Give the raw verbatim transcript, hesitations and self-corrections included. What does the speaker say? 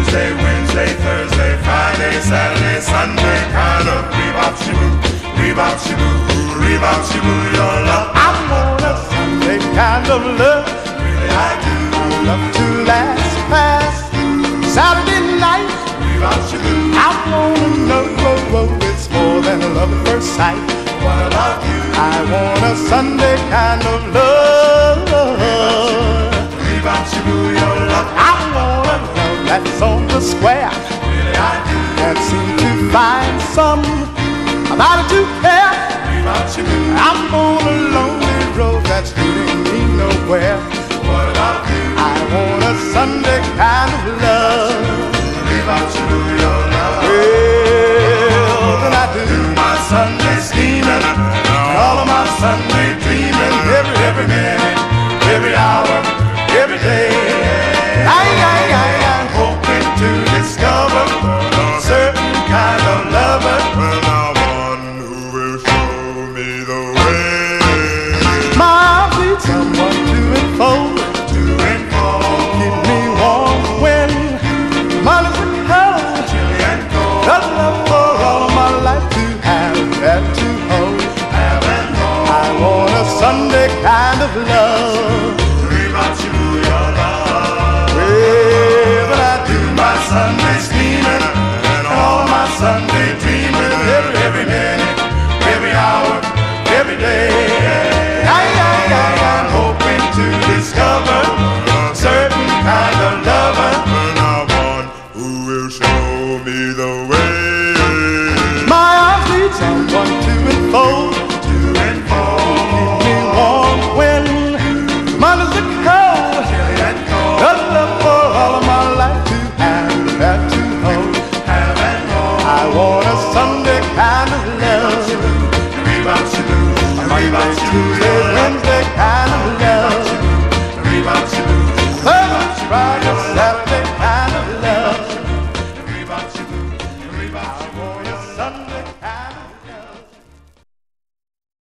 Tuesday, Wednesday, Thursday, Friday, Saturday, Sunday, kind of rebop-shiboo, rebop-shiboo, rebop-shiboo, your love. I want a Sunday kind of love. Really I do. Love to last past Saturday night. Rebop-shiboo. I wanna know, oh, oh, it's more than love at first sight. What about you? I want a Sunday kind of love. Rebop-shiboo, your love. I want a love that's on the square. Really I do. Can't seem to find some about to care. Rebop-shiboo. I'm on a lonely road that's leading me nowhere. What about you? I want a Sunday kind of love. Rebop-shiboo, your love. Well, then I do My Sunday scheming, all of my Sunday dreaming, every every minute, every hour, every day. I, I, I, I'm hoping to discover a certain kind of lover, and I one who will show me the way. my sweet someone to enfold, To and fro, keep me warm when money's a cold. chilly and cold, The love for all of my life to have and to hold. have and hold. I want a Sunday kind of love. Rebop-shiboo, your love. Well, but I do My Sunday scheming, and all my Sunday dreaming, every, every minute, every hour, every day. I, I, I, I'm hoping to discover a certain kind of lover, and I want who will show me the way. my arms need someone to enfold, To and fro, keep me warm when money's a cold. chilly and cold, The love for all of my life to have and to hold. have and hold. I want a Sunday kind of love. Rebop-shiboo, Monday, rebop-shiboo,